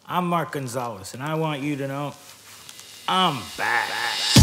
I'm Mark Gonzales, and I want you to know I'm back.